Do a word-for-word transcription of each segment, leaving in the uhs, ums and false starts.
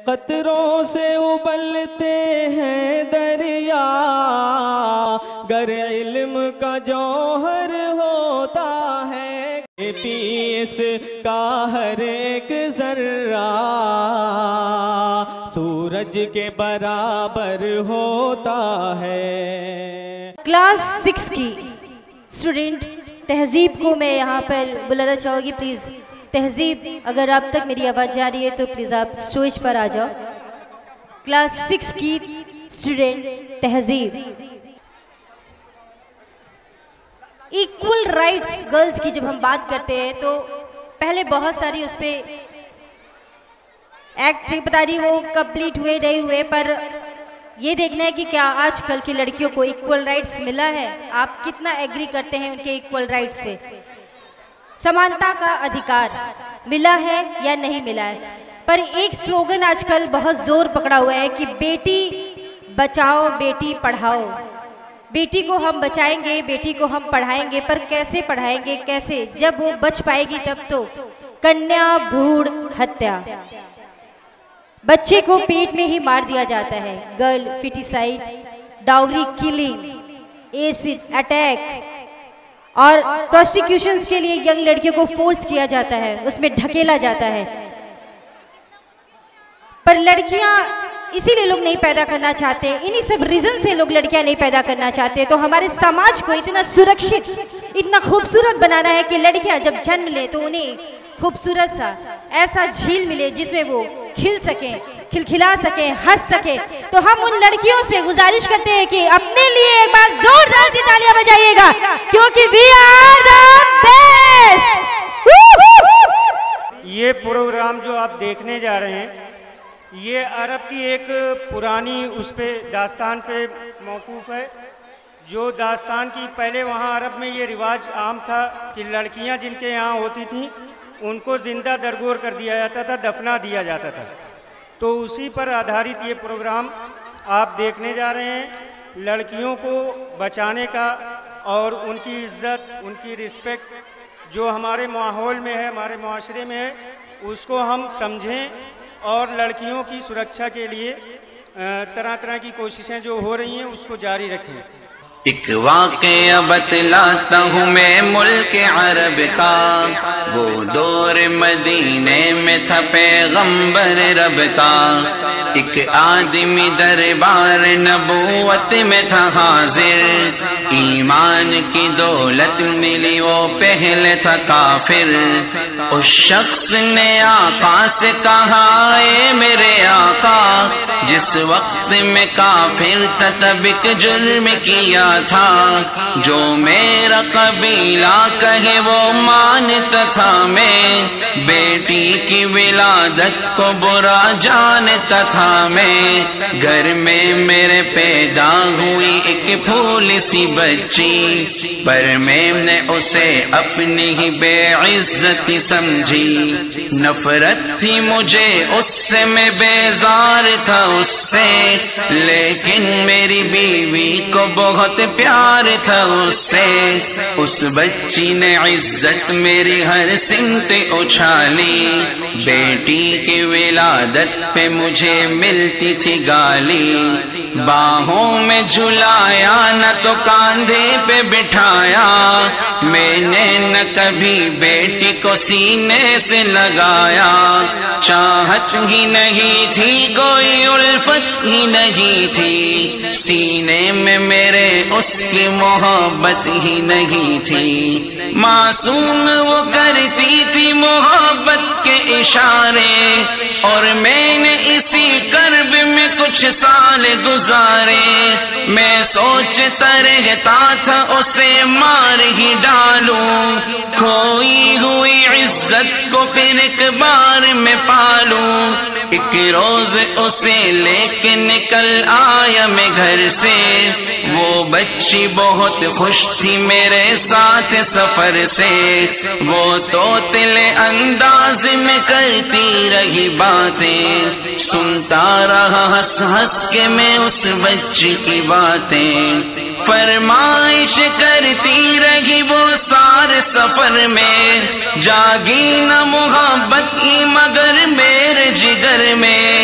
قطروں سے ابلتے ہیں دریا، گر علم کا جوہر ہوتا ہے، پیس کا ہر ایک ذرہ سورج کے برابر ہوتا ہے۔ کلاس سکس کی اسٹوڈنٹ تہذیب کو میں یہاں پر بلانا چاہوں گی، پلیز تہذیب اگر آپ تک میری آواز جا رہی ہے تو پلیز آپ اسٹیج پر آ جاؤ۔ کلاس سکس کی student Tahzeeb. Equal rights girls کی جب ہم بات کرتے ہیں تو پہلے بہت ساری اس پہ ایکٹ بتا رہی وہ کمپلیٹ ہوئے نہیں ہوئے، پر یہ دیکھنا ہے کہ کیا آج کل کی لڑکیوں کو ایکول رائٹس ملا ہے؟ آپ کتنا ایگری کرتے ہیں ان کے ایکول رائٹس سے؟ سمانتا کا ادھیکار ملا ہے یا نہیں ملا ہے؟ پر ایک سلوگن آج کل بہت زور پکڑا ہوا ہے کہ بیٹی بچاؤ بیٹی پڑھاؤ، بیٹی کو ہم بچائیں گے بیٹی کو ہم پڑھائیں گے، پر کیسے پڑھائیں گے؟ کیسے؟ جب وہ بچ پائے گی تب تو۔ کنیا بھوڑ ہتیا، بچے کو پیٹ میں ہی مار دیا جاتا ہے، girl foeticide, dowry killing, acid attack, اور پروسٹیکیوشنز کے لیے ینگ لڑکیوں کو فورس کیا جاتا ہے، اس میں ڈھکیلا جاتا ہے۔ پر لڑکیاں اسی لیے لوگ نہیں پیدا کرنا چاہتے، انہی سب ریزن سے لوگ لڑکیاں نہیں پیدا کرنا چاہتے۔ تو ہمارے سماج کو اتنا سرکشت، اتنا خوبصورت بنانا ہے کہ لڑکیاں جب جنم لیں تو انہیں خوبصورت سا ایسا جھیل ملے جس میں وہ کھل سکیں، کھلکھلا سکیں، ہنس سکیں۔ تو ہم ان لڑکیوں سے گزارش کرتے ہیں کہ اپنے لیے ایک بار زوردار سی تالیاں بجائیے گا، کیونکہ وی آر دا بیسٹ۔ یہ پروگرام جو آپ دیکھنے جا رہے ہیں یہ عرب کی ایک پرانی اس پہ داستان پہ موقوف ہے، جو داستان کی پہلے وہاں عرب میں یہ رواج عام تھا کہ لڑکیاں جن کے یہاں ہوتی تھیں ان کو زندہ درگور کر دیا جاتا تھا، دفنا دیا جاتا تھا۔ تو اسی پر آدھارت یہ پروگرام آپ دیکھنے جا رہے ہیں، لڑکیوں کو بچانے کا اور ان کی عزت، ان کی رسپیکٹ جو ہمارے ماحول میں ہے، ہمارے معاشرے میں ہے، اس کو ہم سمجھیں اور لڑکیوں کی سرکشا کے لیے طرح طرح کی کوششیں جو ہو رہی ہیں اس کو جاری رکھیں۔ ایک واقعہ بتلاتا ہوں میں ملک عرب کا، وہ دور مدینے میں تھا پیغمبر رب کا، ایک آدمی دربار نبوت میں تھا حاضر، ایمان کی دولت ملی وہ پہلے تھا کافر، اس شخص نے آقا سے کہا اے میرے آقا، جس وقت میں کافر تھا تب ایک جرم کیا تھا، جو میرا قبیلہ کہے وہ مانتا تھا، میں بیٹی کی ولادت کو برا جانتا تھا، میں گھر میں میرے پیدا ہوئی ایک پھول سی بچی، پر میں نے اسے اپنی ہی بے عزتی سمجھی، نفرت تھی مجھے اس سے، میں بیزار تھا اس سے، لیکن میری بیوی کو بہت پیار تھا اس سے، اس بچی نے عزت میری ہر سمت اچھالی، بیٹی کی ولادت پہ مجھے ملتی تھی گالی، باہوں میں جھلایا نہ تو کاندھے پہ بٹھایا، میں نے نہ کبھی بیٹی کو سینے سے لگایا، چاہت ہی نہیں تھی کوئی الفت ہی نہیں تھی، سینے میں میرے اس کی محبت ہی نہیں تھی، معصوم وہ کرتی تھی محبت کے اشارے، اور میں نے اسی کرب میں کچھ سال گزارے، میں سوچتا رہتا تھا اسے مار ہی ڈالوں، کھوئی ہوئی عزت کو پھر ایک بار میں پالوں، ایک روز اسے لے کے نکل آیا میں گھر سے، وہ بچی بہت خوش تھی میرے ساتھ سفر سے، وہ تو تل انداز میں کرتی رہی باتیں، سنتا رہا ہنس ہنس کے میں اس بچی کی باتیں، فرمائش کرتی رہی وہ سارے سفر میں، جاگی نہ محبت کی مگر میرے جگر میں،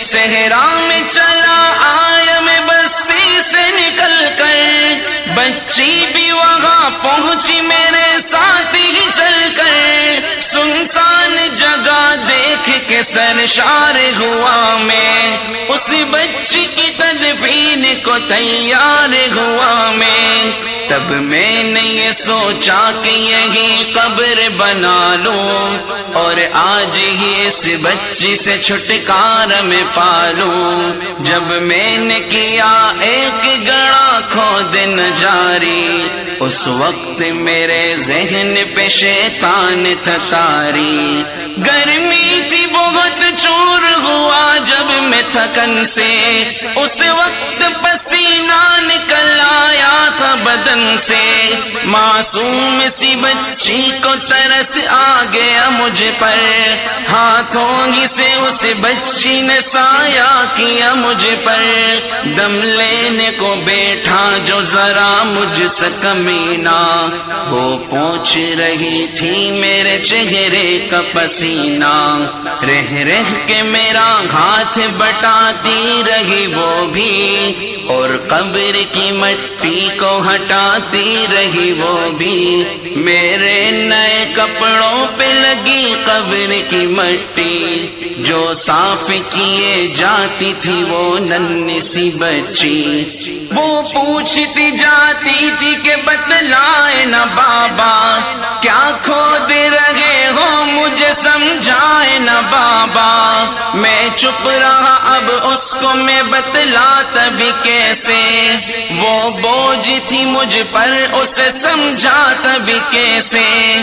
صحرا میں چلا آیا میں بستی سے نکل کر، بچی بھی وہاں پہنچی میرے ساتھ ہی چل کر، سنسان جگہ دیکھ کے سرشار ہوا میں، اس بچی کی تدفین کو تیار ہوا میں، تب میں نے یہ سوچا کہ یہی قبر بنا لوں اور آج ہی اس بچی سے چھٹکارا میں پالوں، جب میں نے کیا ایک گڑا کھود نہ جاری، اس وقت میرے ذہن پہ شیطان تھا طاری، گرمی تھی بہت چور ہوا جب میں تھکن سے، اس وقت پسینہ نکل آیا تھا بدن سے، معصوم سی بچی کو ترس آ گیا مجھ پر، ہاتھوں ہی سے اس بچی نے سایہ کیا مجھ پر، دم لینے کو بیٹھا جو ذرا مجھ سے کمینہ، وہ پوچھ رہی تھی میرے چہرے کا پسینہ، رہ رہ کے میرا ہاتھ بٹاتی رہی وہ بھی، اور قبر کی مٹی کو ہٹاتی رہی وہ بھی، میرے نئے کپڑوں پہ لگی قبر کی مٹی، جو صاف کیے جاتی تھی وہ ننھی سی بچی، وہ پوچھتی جاتی تھی کہ بتلائے نا بابا کیا کھود رہے ہو، مجھے سمجھائے نا بابا، میں چپ رہا اب اس کو میں بتلاتا بھی کیسے، وہ بوجھ تھی مجھ پر اسے سمجھاتا بھی کیسے،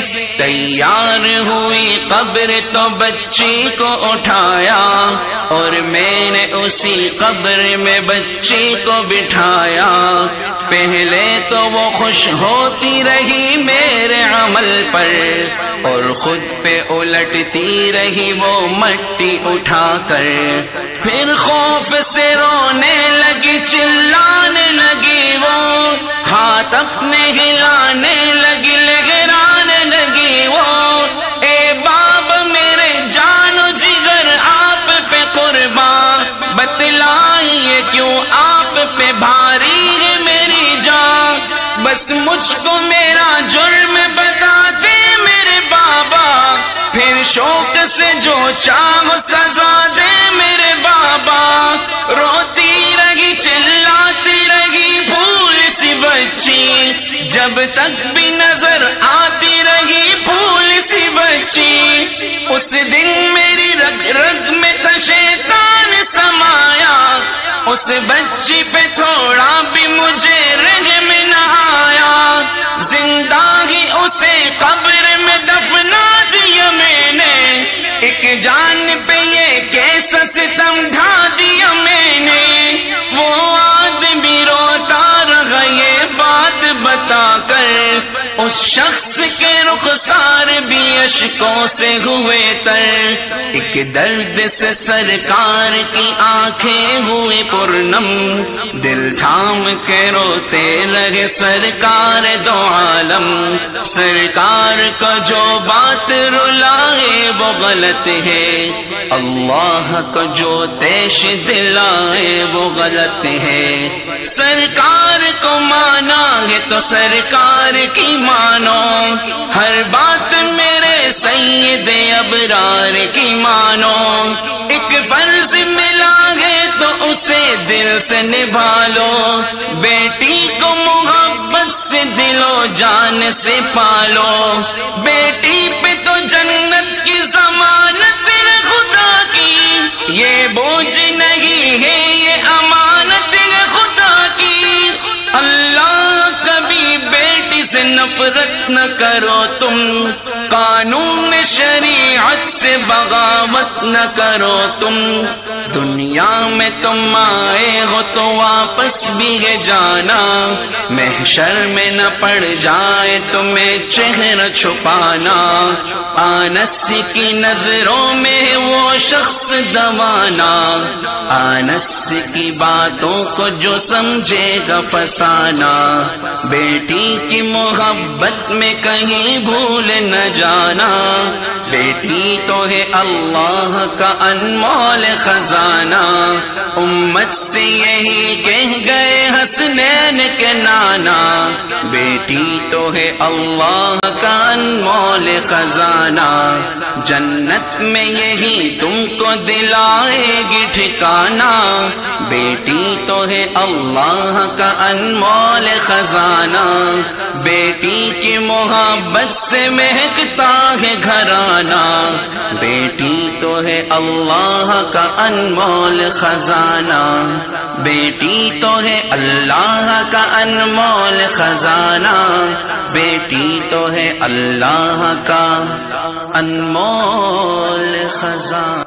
تیار ہوئی قبر تو بچی کو اٹھایا، اور میں نے اسی قبر میں بچی کو بٹھایا، پہلے تو وہ خوش ہوتی رہی میرے عمل پر، اور خود پہ الٹتی رہی وہ مٹی اٹھا کر، پھر خوف سے رونے لگی چلانے لگی وہ، ہاتھ اپنے ہلانے لگی لہرانے لگی وہ، اے باب میرے جانو جگر آپ پہ قربان، بتلائیے کیوں آپ پہ بھاری ہے میری جان، بس مجھ کو میرا جرم بتا دے میرے بابا، پھر شوق سے جو چاہو سزا دے میرے بابا، روتی رہی چلاتی رہی پھول سی بچی، جب تک بھی نظر آتی رہی پھول سی بچی، اس دن میری رگ رگ میں تھا شیطان سمایا، اس بچی پہ تھوڑا بھی مجھے رحم نہ آیا، زندہ ہی اسے قبر میں دفنا دیا میں نے، ایک جان پہ یہ کیسا ستم ڈھا دیا میں نے، وہ آدمی روتا رہا یہ بات بتا کر، اس شخص کے رخسار بھی اشکوں سے ہوئے تر، ایک درد سے سرکار کی آنکھیں ہوئے پرنم، دل تھام کے روتے رہے سرکار دو عالم، سرکار کا جو بات رلائے وہ غلط ہے، اللہ کا جو دیش دلائے وہ غلط ہے، سرکار کو مانا ہے تو سرکار کی مانو، ہر بات میرے سید ابرار کی مانو، ایک فرض ملا ہے تو اسے دل سے نبھا لو، بیٹی کو محبت سے دل و جان سے پالو، بیٹی پہ تو جنت کی ضمانت ہے خدا کی، یہ بوجھ نہیں ہے یہ امانت ہے خدا کی، اللہ کبھی بیٹی سے نفرت نہ کرو تم، قانون شریعت سے بغاوت نہ کرو تم، دنیا میں تم آئے ہو تو واپس بھی ہے جانا، محشر میں نہ پڑ جائے تمہیں چہرہ چھپانا، آنس کی نظروں میں وہ شخص دوانا، آنس کی باتوں کو جو سمجھے گا فسانا، بیٹی کی محبت میں کہیں بھول نہ जाना, बेटी तो है अल्लाह का अनमोल खजाना। उम्मत से यही कह गए हसनैन के नाना, बेटी तो है अल्लाह का अनमोल खजाना। जन्नत में यही तुमको दिलाएगी ठिकाना, बेटी तो है अल्लाह का अनमोल खजाना। बेटी की मोहब्बत से महकता है घराना, बेटी तो है अल्लाह का अनमोल खजाना। बेटी तो है अल्लाह का अनमोल खजाना, बेटी तो है अल्लाह का अनमोल खजाना।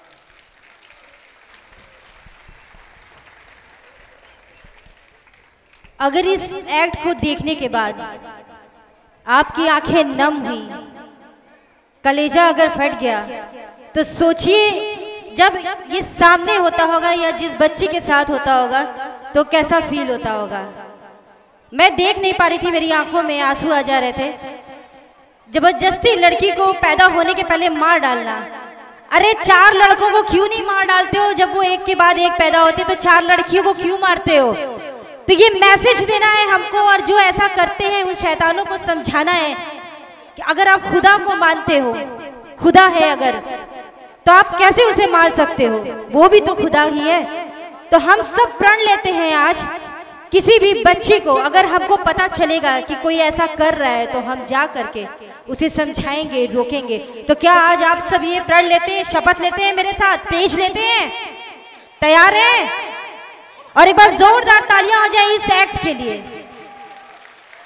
अगर इस एक्ट को देखने के बाद आपकी आंखें नम हुई, कलेजा अगर फट गया, तो सोचिए जब ये सामने होता होगा या जिस बच्ची के साथ होता होगा तो कैसा फील होता होगा। मैं देख नहीं पा रही थी, मेरी आंखों में आंसू आ जा रहे थे। जबरदस्ती लड़की को पैदा होने के पहले मार डालना, अरे चार लड़कों को क्यों नहीं मार डालते हो? जब वो एक के बाद एक पैदा होते तो चार लड़कियों को क्यों मारते हो? तो ये मैसेज देना है हमको, और जो ऐसा करते हैं उन शैतानों को समझाना है कि अगर आप खुदा को मानते हो, खुदा है अगर, तो आप कैसे उसे मार सकते हो? वो भी तो खुदा ही है। तो हम सब प्रण लेते हैं आज, किसी भी बच्ची को अगर हमको पता चलेगा कि कोई ऐसा कर रहा है तो हम जा करके उसे समझाएंगे, रोकेंगे। तो क्या आज आप सब ये प्रण लेते हैं, शपथ लेते हैं मेरे साथ, पेश लेते हैं? तैयार हैं? और एक बार जोरदार तालियां हो जाए इस एक्ट के लिए।